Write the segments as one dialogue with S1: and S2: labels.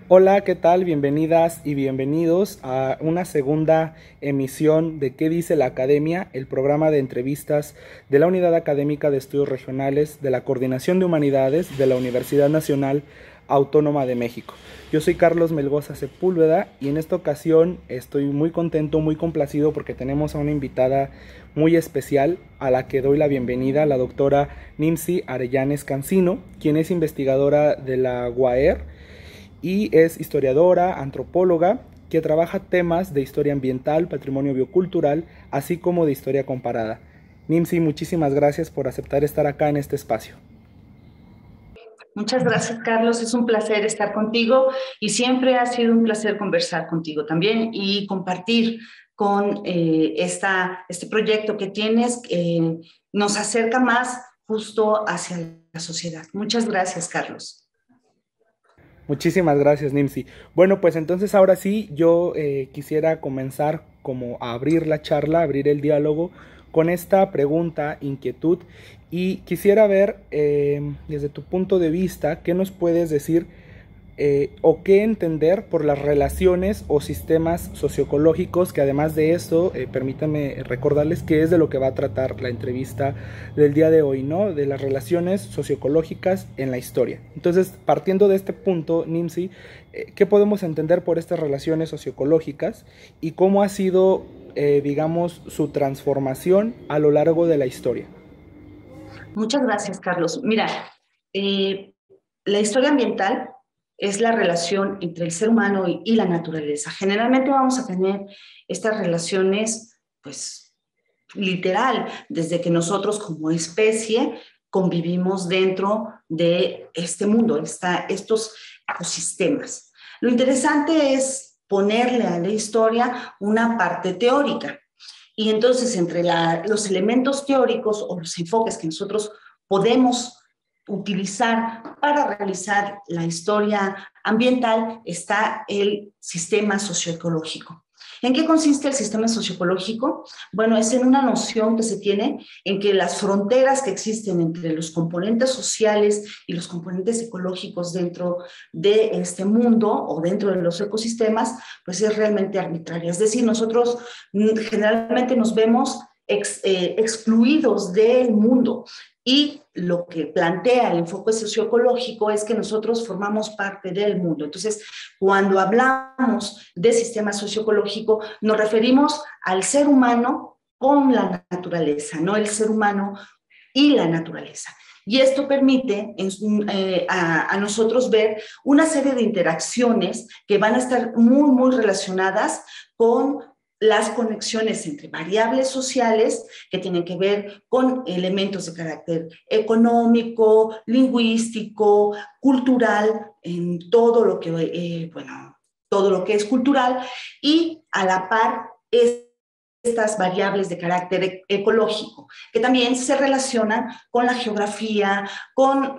S1: Hola, ¿qué tal? Bienvenidas y bienvenidos a una segunda emisión de ¿Qué dice la Academia?, el programa de entrevistas de la Unidad Académica de Estudios Regionales de la Coordinación de Humanidades de la Universidad Nacional Autónoma de México. Yo soy Carlos Melgoza Sepúlveda y en esta ocasión estoy muy contento, muy complacido porque tenemos a una invitada muy especial a la que doy la bienvenida, la doctora Nimsi Arellanes Cancino, quien es investigadora de la UAER y es historiadora, antropóloga, que trabaja temas de historia ambiental, patrimonio biocultural, así como de historia comparada. Nimsi, muchísimas gracias por aceptar estar acá en este espacio.
S2: Muchas gracias, Carlos. Es un placer estar contigo y siempre ha sido un placer conversar contigo también y compartir con este proyecto que tienes. Nos acerca más justo hacia la sociedad. Muchas gracias, Carlos.
S1: Muchísimas gracias, Nimsi. Bueno, pues entonces ahora sí, yo quisiera comenzar como a abrir la charla, abrir el diálogo con esta pregunta, inquietud, y quisiera ver desde tu punto de vista, ¿qué nos puedes decir o qué entender por las relaciones o sistemas socioecológicos, que además de esto, permítanme recordarles que es de lo que va a tratar la entrevista del día de hoy, ¿no? De las relaciones socioecológicas en la historia. Entonces, partiendo de este punto, Nimsi, ¿qué podemos entender por estas relaciones socioecológicas y cómo ha sido, digamos, su transformación a lo largo de la historia?
S2: Muchas gracias, Carlos. Mira, eh, la historia ambiental es la relación entre el ser humano y la naturaleza. Generalmente vamos a tener estas relaciones, pues, literal, desde que nosotros como especie convivimos dentro de este mundo, estos ecosistemas. Lo interesante es ponerle a la historia una parte teórica. Y entonces, entre los elementos teóricos o los enfoques que nosotros podemos utilizar para realizar la historia ambiental está el sistema socioecológico. ¿En qué consiste el sistema socioecológico? Bueno, es en una noción que se tiene en que las fronteras que existen entre los componentes sociales y los componentes ecológicos dentro de este mundo o dentro de los ecosistemas, pues es realmente arbitraria. Es decir, nosotros generalmente nos vemos excluidos del mundo. Y lo que plantea el enfoque socioecológico es que nosotros formamos parte del mundo. Entonces, cuando hablamos de sistema socioecológico, nos referimos al ser humano con la naturaleza, no el ser humano y la naturaleza. Y esto permite a nosotros ver una serie de interacciones que van a estar muy, muy relacionadas con las conexiones entre variables sociales que tienen que ver con elementos de carácter económico, lingüístico, cultural, en todo lo que, todo lo que es cultural, y a la par estas variables de carácter ecológico, que también se relacionan con la geografía, con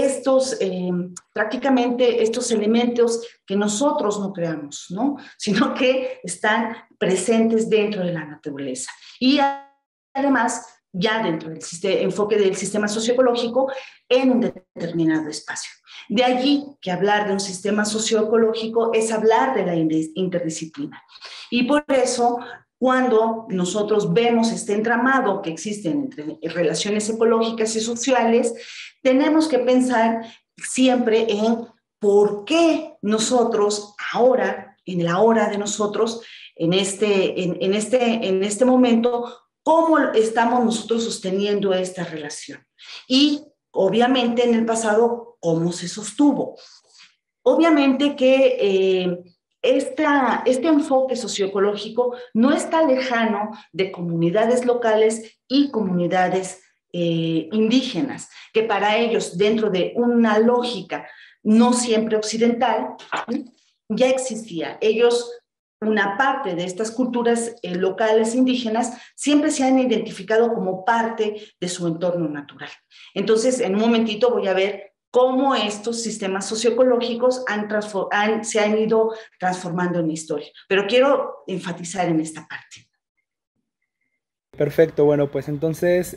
S2: prácticamente estos elementos que nosotros no creamos, ¿no? Sino que están presentes dentro de la naturaleza. Y además, ya dentro del enfoque del sistema socioecológico, en un determinado espacio. De allí que hablar de un sistema socioecológico es hablar de la interdisciplina. Y por eso, cuando nosotros vemos este entramado que existe entre relaciones ecológicas y sociales, tenemos que pensar siempre en por qué nosotros ahora, en la hora de nosotros, en este momento, cómo estamos nosotros sosteniendo esta relación. Y obviamente en el pasado, cómo se sostuvo. Obviamente que este enfoque socioecológico no está lejano de comunidades locales y comunidades indígenas, que para ellos, dentro de una lógica no siempre occidental, ya existía. Ellos, una parte de estas culturas locales indígenas, siempre se han identificado como parte de su entorno natural. Entonces, en un momentito voy a ver cómo estos sistemas socioecológicos se han ido transformando en la historia. Pero quiero enfatizar en esta parte.
S1: Perfecto, bueno, pues entonces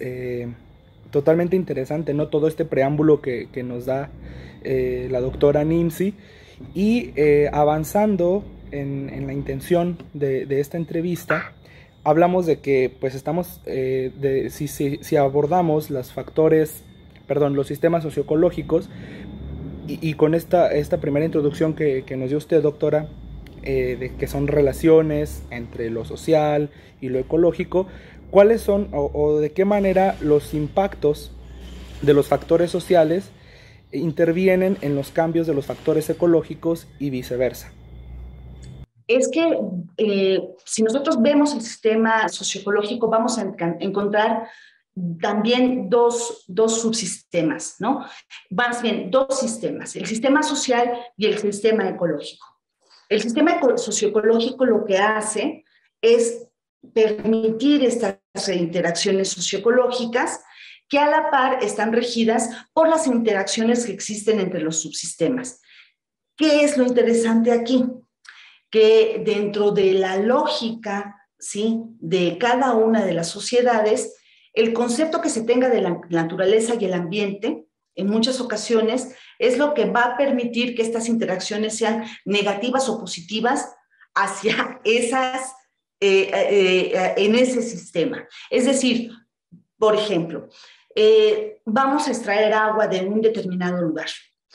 S1: totalmente interesante, ¿no? Todo este preámbulo que nos da la doctora Nimsi. Y avanzando en la intención de esta entrevista, hablamos de que pues estamos, si abordamos los sistemas socioecológicos, y con esta primera introducción que nos dio usted, doctora, de que son relaciones entre lo social y lo ecológico, ¿cuáles son o de qué manera los impactos de los factores sociales intervienen en los cambios de los factores ecológicos y viceversa?
S2: Es que si nosotros vemos el sistema socioecológico, vamos a encontrar también dos subsistemas, ¿no? Más bien, dos sistemas, el sistema social y el sistema ecológico. El sistema socioecológico lo que hace es permitir estas interacciones socioecológicas que a la par están regidas por las interacciones que existen entre los subsistemas. ¿Qué es lo interesante aquí? Que dentro de la lógica, ¿sí?, de cada una de las sociedades, el concepto que se tenga de la naturaleza y el ambiente, en muchas ocasiones, es lo que va a permitir que estas interacciones sean negativas o positivas hacia esas, en ese sistema. Es decir, por ejemplo, vamos a extraer agua de un determinado lugar.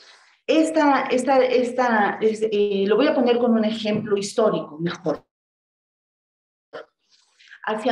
S2: Lo voy a poner con un ejemplo histórico, mejor. Hacia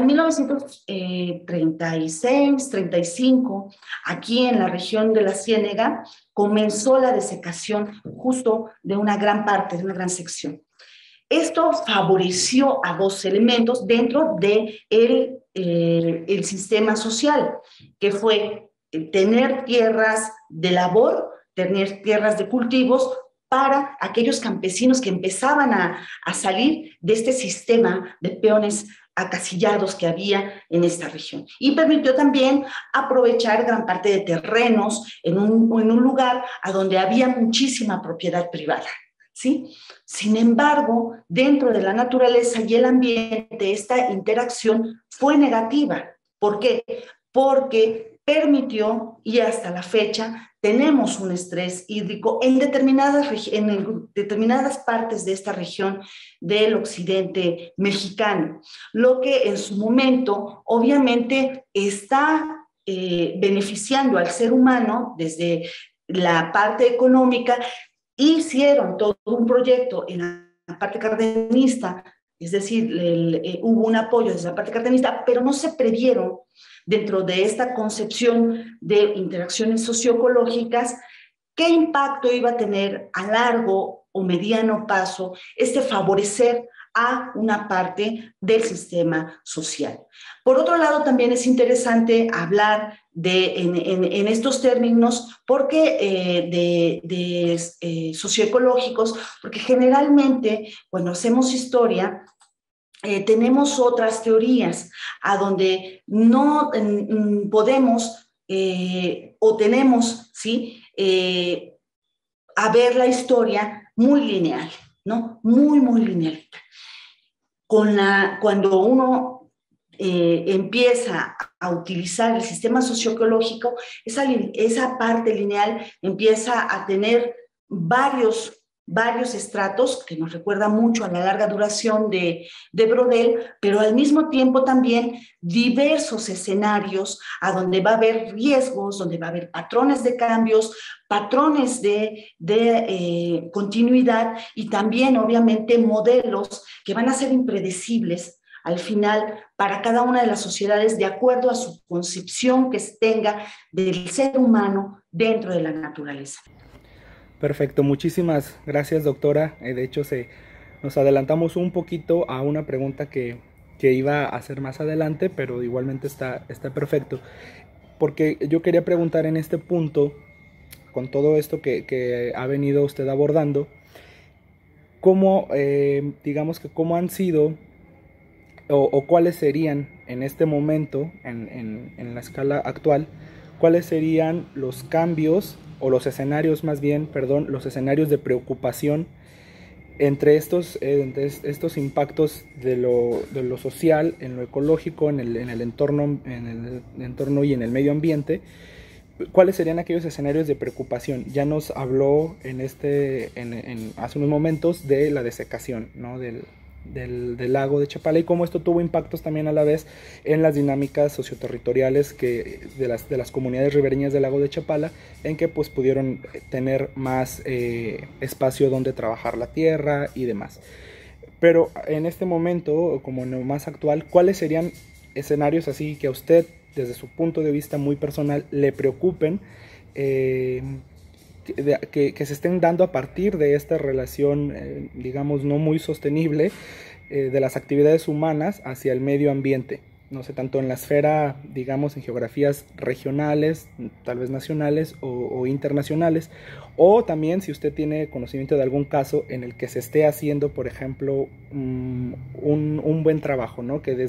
S2: 1936, 35, aquí en la región de la Ciénega, comenzó la desecación justo de una gran parte, de una gran sección. Esto favoreció a dos elementos dentro de el sistema social, que fue tener tierras de labor, tener tierras de cultivos para aquellos campesinos que empezaban a salir de este sistema de peones acasillados que había en esta región. Y permitió también aprovechar gran parte de terrenos en un lugar a donde había muchísima propiedad privada, ¿sí? Sin embargo, dentro de la naturaleza y el ambiente, esta interacción fue negativa. ¿Por qué? Porque permitió, y hasta la fecha, tenemos un estrés hídrico en determinadas partes de esta región del occidente mexicano, lo que en su momento obviamente está beneficiando al ser humano desde la parte económica. Hicieron todo un proyecto en la parte cardenista, es decir, hubo un apoyo desde la parte cardenista, pero no se previeron dentro de esta concepción de interacciones socioecológicas qué impacto iba a tener a largo o mediano plazo favorecer a una parte del sistema social. Por otro lado, también es interesante hablar en estos términos socioecológicos, porque generalmente cuando hacemos historia, tenemos otras teorías a donde no podemos o tenemos, ¿sí?, a ver la historia muy lineal, ¿no? Muy lineal. Cuando uno empieza a utilizar el sistema socioecológico, esa parte lineal empieza a tener varios estratos, que nos recuerda mucho a la larga duración de Brodel, pero al mismo tiempo también diversos escenarios a donde va a haber riesgos, donde va a haber patrones de cambios, patrones de continuidad y también obviamente modelos que van a ser impredecibles al final para cada una de las sociedades de acuerdo a su concepción que tenga del ser humano dentro de la naturaleza.
S1: Perfecto, muchísimas gracias, doctora. De hecho, nos adelantamos un poquito a una pregunta que iba a hacer más adelante, pero igualmente está perfecto. Porque yo quería preguntar en este punto, con todo esto que ha venido usted abordando, cómo, digamos que cómo han sido o cuáles serían en este momento, en la escala actual, cuáles serían los cambios o los escenarios más bien, perdón, los escenarios de preocupación entre estos impactos de lo social, en lo ecológico, en el entorno y en el medio ambiente, ¿cuáles serían aquellos escenarios de preocupación? Ya nos habló hace unos momentos de la desecación, ¿no? Del lago de Chapala, y cómo esto tuvo impactos también a la vez en las dinámicas socioterritoriales de las comunidades ribereñas del lago de Chapala, en que pues pudieron tener más espacio donde trabajar la tierra y demás. Pero en este momento, como en lo más actual, ¿cuáles serían escenarios así que a usted, desde su punto de vista muy personal, le preocupen, que se estén dando a partir de esta relación, digamos, no muy sostenible, de las actividades humanas hacia el medio ambiente? No sé, tanto en la esfera, digamos, en geografías regionales, tal vez nacionales o internacionales, o también si usted tiene conocimiento de algún caso en el que se esté haciendo, por ejemplo, un buen trabajo, ¿no? Que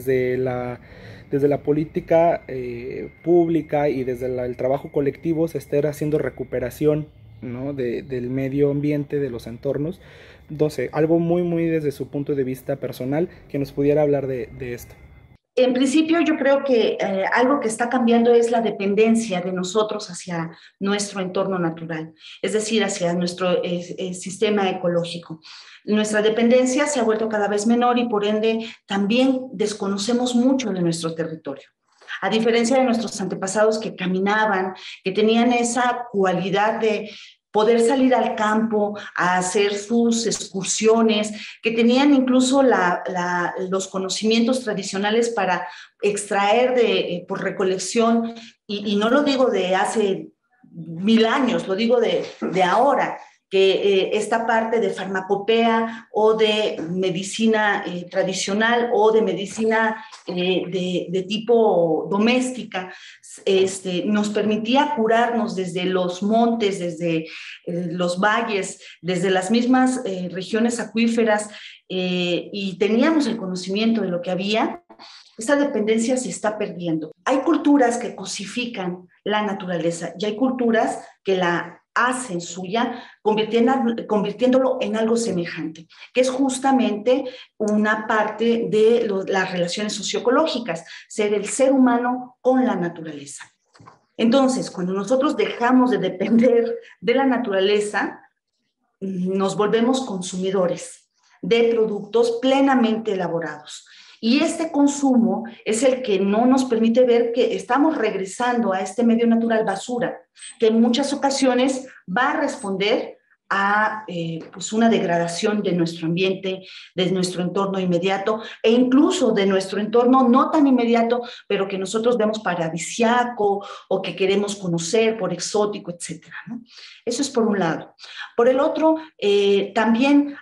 S1: desde la política pública y desde el trabajo colectivo se esté haciendo recuperación, ¿no? Del medio ambiente, de los entornos. No sé, algo muy, muy desde su punto de vista personal que nos pudiera hablar de esto.
S2: En principio, yo creo que algo que está cambiando es la dependencia de nosotros hacia nuestro entorno natural, es decir, hacia nuestro sistema ecológico. Nuestra dependencia se ha vuelto cada vez menor y por ende también desconocemos mucho de nuestro territorio. A diferencia de nuestros antepasados que caminaban, que tenían esa cualidad de poder salir al campo a hacer sus excursiones, que tenían incluso los conocimientos tradicionales para extraer por recolección, y no lo digo de hace 1000 años, lo digo de ahora, que esta parte de farmacopea o de medicina tradicional o de medicina de tipo doméstica, nos permitía curarnos desde los montes, desde los valles, desde las mismas regiones acuíferas, y teníamos el conocimiento de lo que había. Esta dependencia se está perdiendo. Hay culturas que cosifican la naturaleza y hay culturas que la hacen suya, convirtiéndolo en algo semejante, que es justamente una parte de las relaciones socioecológicas, ser el ser humano con la naturaleza. Entonces, cuando nosotros dejamos de depender de la naturaleza, nos volvemos consumidores de productos plenamente elaborados. Y este consumo es el que no nos permite ver que estamos regresando a este medio natural basura, que en muchas ocasiones va a responder a pues una degradación de nuestro ambiente, de nuestro entorno inmediato e incluso de nuestro entorno no tan inmediato, pero que nosotros vemos paradisiaco o que queremos conocer por exótico, etcétera, ¿no? Eso es por un lado. Por el otro, también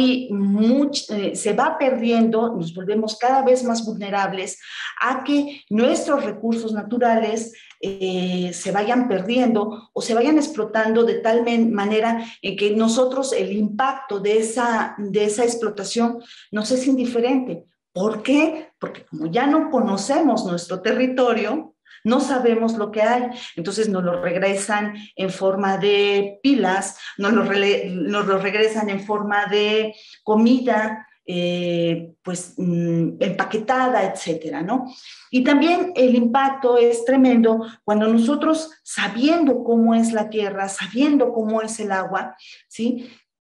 S2: se va perdiendo, nos volvemos cada vez más vulnerables a que nuestros recursos naturales se vayan perdiendo o se vayan explotando de tal manera en que nosotros el impacto de esa explotación nos es indiferente. ¿Por qué? Porque como ya no conocemos nuestro territorio, no sabemos lo que hay, entonces nos lo regresan en forma de pilas, nos lo regresan en forma de comida, pues empaquetada, etcétera, ¿no? Y también el impacto es tremendo cuando nosotros, sabiendo cómo es la tierra, sabiendo cómo es el agua, ¿sí?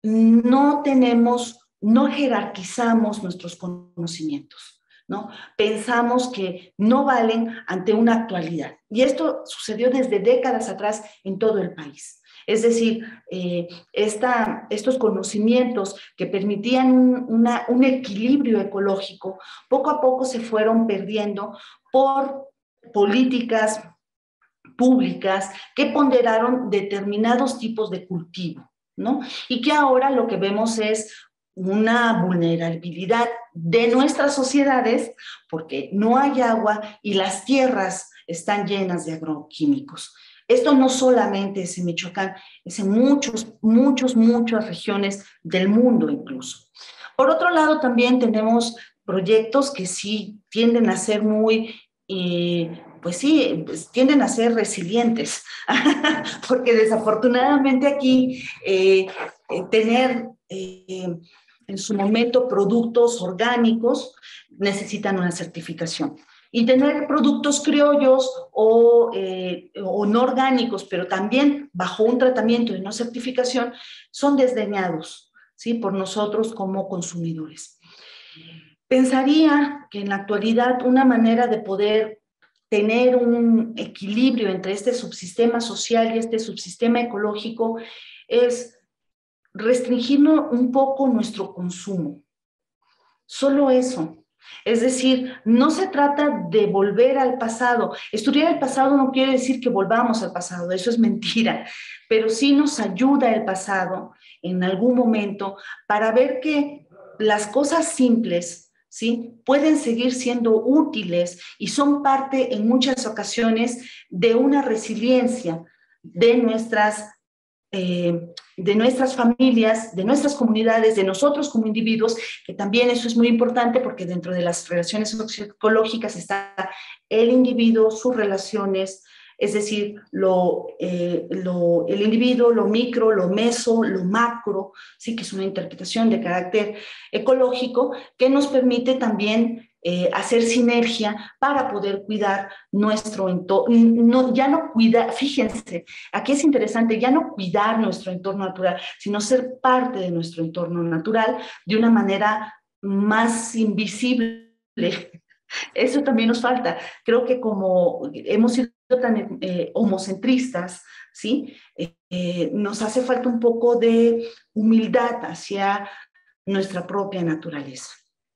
S2: No jerarquizamos nuestros conocimientos, ¿no? Pensamos que no valen ante una actualidad. Y esto sucedió desde décadas atrás en todo el país. Es decir, estos conocimientos que permitían un equilibrio ecológico, poco a poco se fueron perdiendo por políticas públicas que ponderaron determinados tipos de cultivo, ¿no? Y que ahora lo que vemos es una vulnerabilidad de nuestras sociedades porque no hay agua y las tierras están llenas de agroquímicos. Esto no solamente es en Michoacán, es en muchas regiones del mundo incluso. Por otro lado, también tenemos proyectos que sí tienden a ser pues sí, pues tienden a ser resilientes, porque desafortunadamente aquí tener en su momento productos orgánicos necesitan una certificación. y tener productos criollos o no orgánicos, pero también bajo un tratamiento de no certificación, son desdeñados, ¿sí? Por nosotros como consumidores. Pensaría que en la actualidad una manera de poder tener un equilibrio entre este subsistema social y este subsistema ecológico es restringir un poco nuestro consumo. Solo eso. Es decir, no se trata de volver al pasado. Estudiar el pasado no quiere decir que volvamos al pasado, eso es mentira, pero sí nos ayuda el pasado en algún momento para ver que las cosas simples, ¿sí?, pueden seguir siendo útiles y son parte en muchas ocasiones de una resiliencia de nuestras familias, de nuestras comunidades, de nosotros como individuos, que también eso es muy importante porque dentro de las relaciones socioecológicas está el individuo, sus relaciones, es decir, el individuo, lo micro, lo meso, lo macro, sí, que es una interpretación de carácter ecológico que nos permite también hacer sinergia para poder cuidar nuestro entorno. No, ya no cuidar, fíjense, aquí es interesante, ya no cuidar nuestro entorno natural, sino ser parte de nuestro entorno natural de una manera más invisible. Eso también nos falta. Creo que como hemos sido tan homocentristas, ¿sí? Nos hace falta un poco de humildad hacia nuestra propia naturaleza.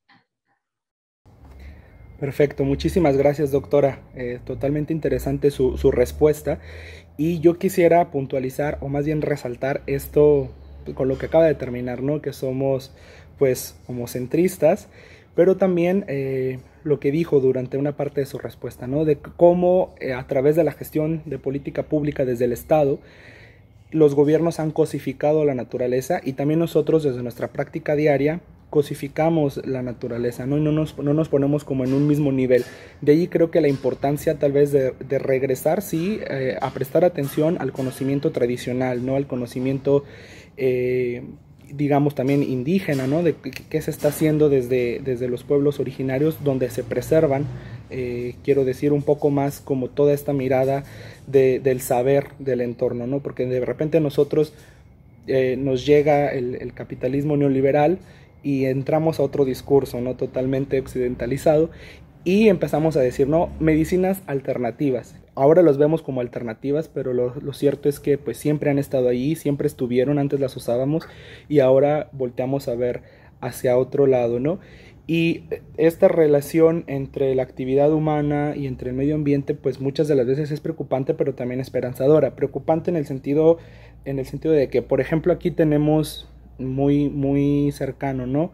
S1: Perfecto, muchísimas gracias, doctora. Totalmente interesante su respuesta. Y yo quisiera puntualizar, o más bien resaltar esto con lo que acaba de terminar, ¿no? Que somos, pues, homocentristas, pero también lo que dijo durante una parte de su respuesta, ¿no? De cómo a través de la gestión de política pública desde el Estado, los gobiernos han cosificado la naturaleza y también nosotros desde nuestra práctica diaria cosificamos la naturaleza, ¿no? Y no nos ponemos como en un mismo nivel. De ahí creo que la importancia tal vez de regresar, sí, a prestar atención al conocimiento tradicional, ¿no? Al conocimiento, digamos, también indígena, ¿no? De qué se está haciendo desde los pueblos originarios, donde se preservan, quiero decir, un poco más como toda esta mirada del saber del entorno, ¿no? Porque de repente nosotros nos llega el capitalismo neoliberal y entramos a otro discurso, ¿no? Totalmente occidentalizado, y empezamos a decir, no, medicinas alternativas. Ahora los vemos como alternativas, pero lo cierto es que pues siempre han estado ahí, siempre estuvieron, antes las usábamos y ahora volteamos a ver hacia otro lado, ¿no? Y esta relación entre la actividad humana y entre el medio ambiente, pues muchas de las veces es preocupante, pero también esperanzadora. Preocupante en el sentido de que, por ejemplo, aquí tenemos muy cercano, ¿no?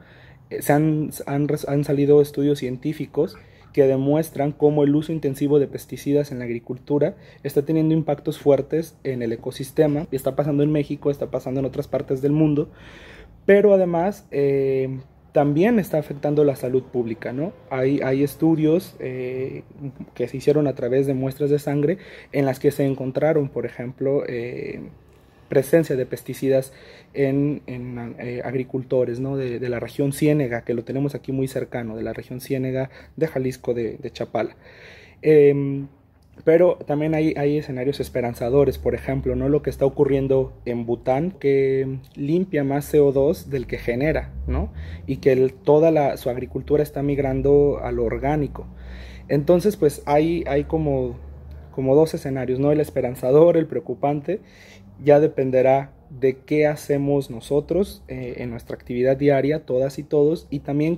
S1: Han salido estudios científicos que demuestran cómo el uso intensivo de pesticidas en la agricultura está teniendo impactos fuertes en el ecosistema. Está pasando en México, está pasando en otras partes del mundo, pero además también está afectando la salud pública, ¿no? Hay estudios que se hicieron a través de muestras de sangre en las que se encontraron, por ejemplo, presencia de pesticidas en agricultores, ¿no? De la región Ciénega, que lo tenemos aquí muy cercano, de la región Ciénega de Jalisco, de Chapala. Pero también hay escenarios esperanzadores, por ejemplo, ¿no? Lo que está ocurriendo en Bután, que limpia más CO2 del que genera, ¿no? Y que toda su agricultura está migrando a lo orgánico. Entonces, pues hay como dos escenarios, ¿no? El esperanzador, el preocupante. Ya dependerá de qué hacemos nosotros en nuestra actividad diaria, todas y todos, y también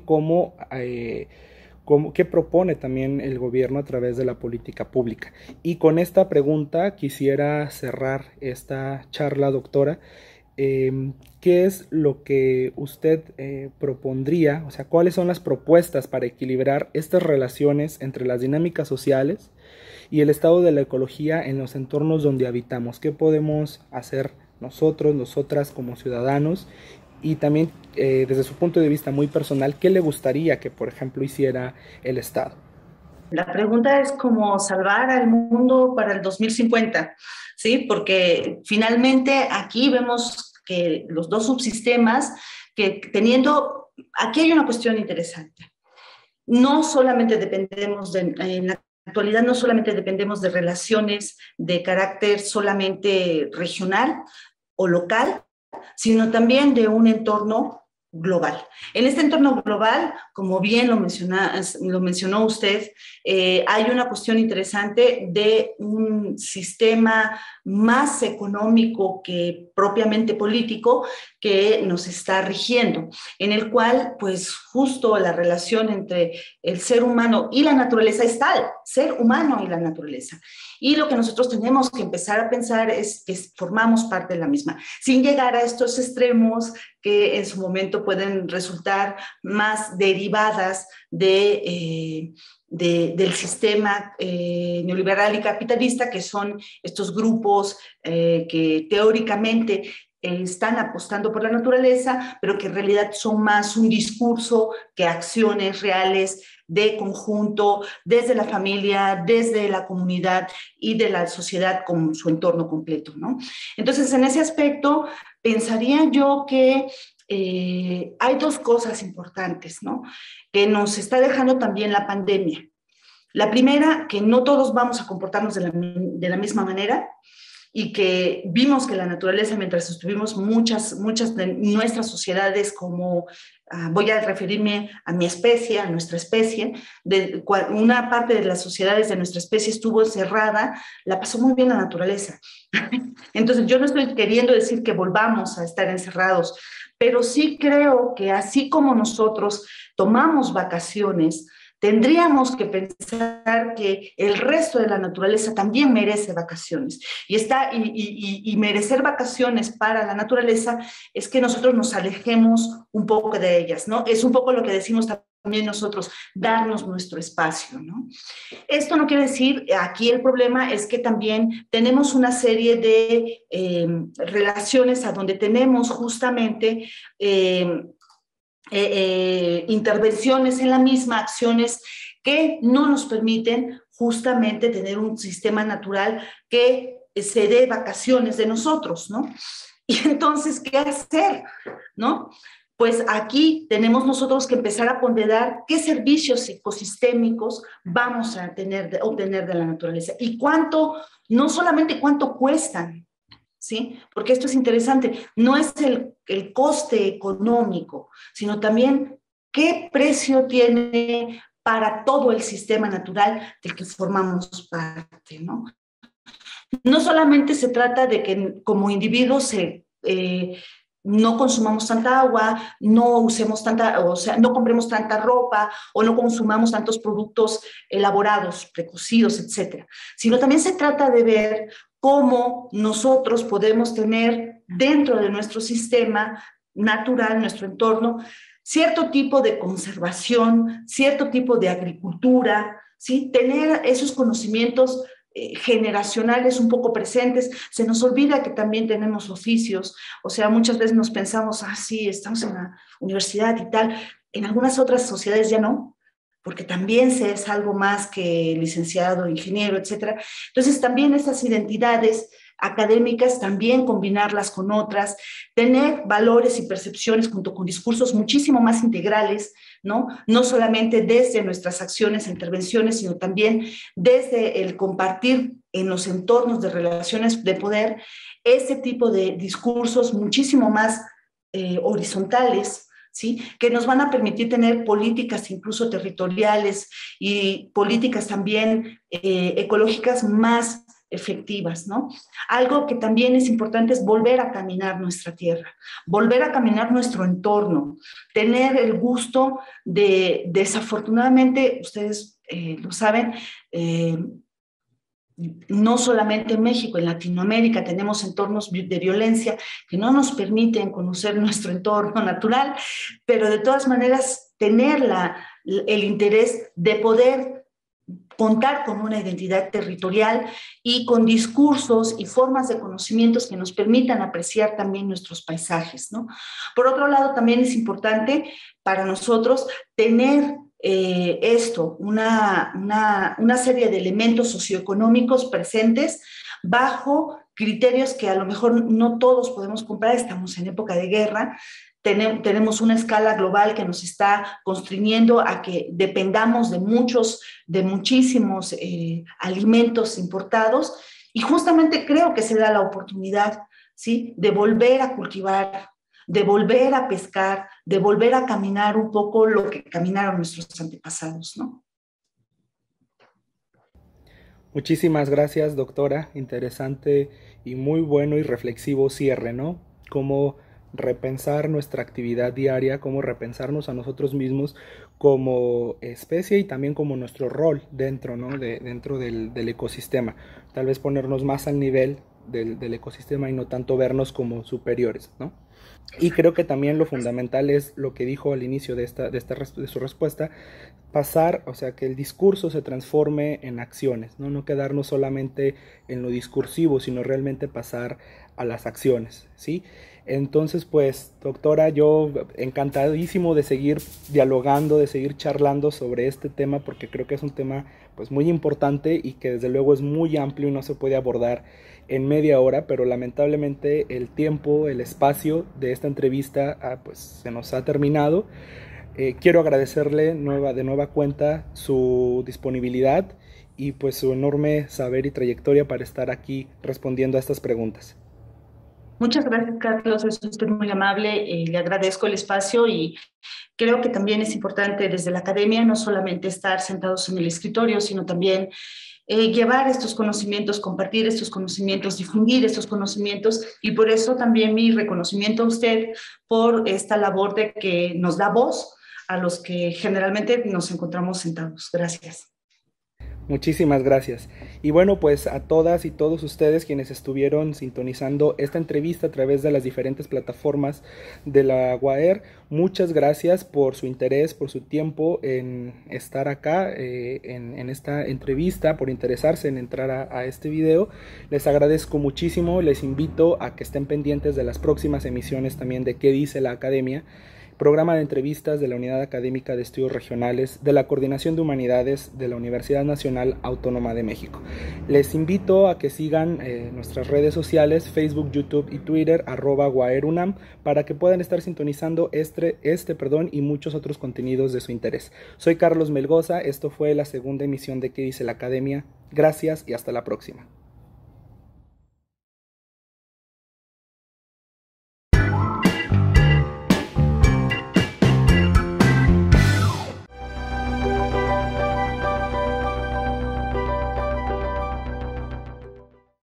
S1: qué propone también el gobierno a través de la política pública. Y con esta pregunta quisiera cerrar esta charla, doctora. ¿Qué es lo que usted propondría? O sea, ¿cuáles son las propuestas para equilibrar estas relaciones entre las dinámicas sociales y el estado de la ecología en los entornos donde habitamos? ¿Qué podemos hacer nosotros, nosotras como ciudadanos? Y también desde su punto de vista muy personal, ¿qué le gustaría que, por ejemplo, hiciera el Estado?
S2: La pregunta es cómo salvar al mundo para el 2050, ¿sí? Porque finalmente aquí vemos que los dos subsistemas, aquí hay una cuestión interesante. no solamente dependemos en la actualidad no solamente dependemos de relaciones de carácter solamente regional o local, sino también de un entorno global. En este entorno global, como bien lo mencionó usted, hay una cuestión interesante de un sistema más económico que propiamente político que nos está rigiendo, en el cual, pues, justo la relación entre el ser humano y la naturaleza es tal, ser humano y la naturaleza. Y lo que nosotros tenemos que empezar a pensar es que formamos parte de la misma, sin llegar a estos extremos que en su momento pueden resultar más derivadas del sistema neoliberal y capitalista, que son estos grupos que teóricamente están apostando por la naturaleza, pero que en realidad son más un discurso que acciones reales de conjunto, desde la familia, desde la comunidad y de la sociedad con su entorno completo, ¿no? Entonces, en ese aspecto, pensaría yo que hay dos cosas importantes, ¿no? Que nos está dejando también la pandemia. La primera, que no todos vamos a comportarnos de la misma manera, y que vimos que la naturaleza, mientras estuvimos muchas de nuestras sociedades, como voy a referirme a mi especie, a nuestra especie, una parte de las sociedades de nuestra especie estuvo encerrada, la pasó muy bien la naturaleza. Entonces, yo no estoy queriendo decir que volvamos a estar encerrados, pero sí creo que así como nosotros tomamos vacaciones, tendríamos que pensar que el resto de la naturaleza también merece vacaciones. Y merecer vacaciones para la naturaleza es que nosotros nos alejemos un poco de ellas, ¿no? Es un poco lo que decimos también nosotros, darnos nuestro espacio, ¿no? Esto no quiere decir, aquí el problema es que también tenemos una serie de relaciones a donde tenemos justamente intervenciones en la misma, acciones que no nos permiten justamente tener un sistema natural que se dé vacaciones de nosotros, ¿no? Y entonces, ¿qué hacer? ¿No? Pues aquí tenemos nosotros que empezar a ponderar qué servicios ecosistémicos vamos a obtener de la naturaleza y cuánto, no solamente cuánto cuestan, ¿sí? Porque esto es interesante, no es el coste económico, sino también qué precio tiene para todo el sistema natural del que formamos parte, ¿no? No solamente se trata de que como individuos no consumamos tanta agua, no usemos tanta, o sea, no compremos tanta ropa o no consumamos tantos productos elaborados, precocidos, etcétera, sino también se trata de ver cómo nosotros podemos tener dentro de nuestro sistema natural, nuestro entorno, cierto tipo de conservación, cierto tipo de agricultura, ¿sí? Tener esos conocimientos generacionales un poco presentes. Se nos olvida que también tenemos oficios, o sea, muchas veces nos pensamos, sí, estamos en la universidad y tal, en algunas otras sociedades ya no, porque también se es algo más que licenciado, ingeniero, etcétera. Entonces, también esas identidades académicas, también combinarlas con otras, tener valores y percepciones junto con discursos muchísimo más integrales, ¿no? No solamente desde nuestras acciones e intervenciones, sino también desde el compartir en los entornos de relaciones de poder ese tipo de discursos muchísimo más horizontales, ¿sí? Que nos van a permitir tener políticas incluso territoriales y políticas también ecológicas más efectivas, ¿no? Algo que también es importante es volver a caminar nuestra tierra, volver a caminar nuestro entorno, tener el gusto desafortunadamente, ustedes lo saben, no solamente en México, en Latinoamérica tenemos entornos de violencia que no nos permiten conocer nuestro entorno natural, pero de todas maneras tener el interés de poder contar con una identidad territorial y con discursos y formas de conocimientos que nos permitan apreciar también nuestros paisajes, ¿no? Por otro lado, también es importante para nosotros tener una serie de elementos socioeconómicos presentes bajo criterios que a lo mejor no todos podemos comprar, estamos en época de guerra, tenemos una escala global que nos está constriñendo a que dependamos de muchísimos alimentos importados, y justamente creo que se da la oportunidad, ¿sí?, de volver a cultivar, de volver a pescar, de volver a caminar un poco lo que caminaron nuestros antepasados, ¿no?
S1: Muchísimas gracias, doctora. Interesante y muy bueno y reflexivo cierre, ¿no? Cómo repensar nuestra actividad diaria, cómo repensarnos a nosotros mismos como especie y también como nuestro rol dentro, ¿no? Dentro del ecosistema. Tal vez ponernos más al nivel del ecosistema y no tanto vernos como superiores, ¿no? Y creo que también lo fundamental es lo que dijo al inicio de su respuesta, pasar, o sea, que el discurso se transforme en acciones, ¿no? No quedarnos solamente en lo discursivo, sino realmente pasar a las acciones, ¿sí? Entonces, pues, doctora, yo encantadísimo de seguir dialogando, de seguir charlando sobre este tema, porque creo que es un tema, pues, muy importante y que desde luego es muy amplio y no se puede abordar en media hora, pero lamentablemente el tiempo, el espacio de esta entrevista, pues, se nos ha terminado. Quiero agradecerle de nueva cuenta su disponibilidad y pues su enorme saber y trayectoria para estar aquí respondiendo a estas preguntas.
S2: Muchas gracias, Carlos. Es usted muy amable. Le agradezco el espacio y creo que también es importante desde la academia no solamente estar sentados en el escritorio, sino también llevar estos conocimientos, compartir estos conocimientos, difundir estos conocimientos, y por eso también mi reconocimiento a usted por esta labor de que nos da voz a los que generalmente nos encontramos sentados. Gracias.
S1: Muchísimas gracias. Y bueno, pues a todas y todos ustedes quienes estuvieron sintonizando esta entrevista a través de las diferentes plataformas de la UAER, muchas gracias por su interés, por su tiempo en estar acá en esta entrevista, por interesarse en entrar a este video. Les agradezco muchísimo, les invito a que estén pendientes de las próximas emisiones también de ¿Qué dice la Academia?, programa de entrevistas de la Unidad Académica de Estudios Regionales de la Coordinación de Humanidades de la Universidad Nacional Autónoma de México. Les invito a que sigan nuestras redes sociales, Facebook, YouTube y Twitter, @guaerunam, para que puedan estar sintonizando y muchos otros contenidos de su interés. Soy Carlos Melgoza, esto fue la segunda emisión de ¿Qué dice la Academia? Gracias y hasta la próxima.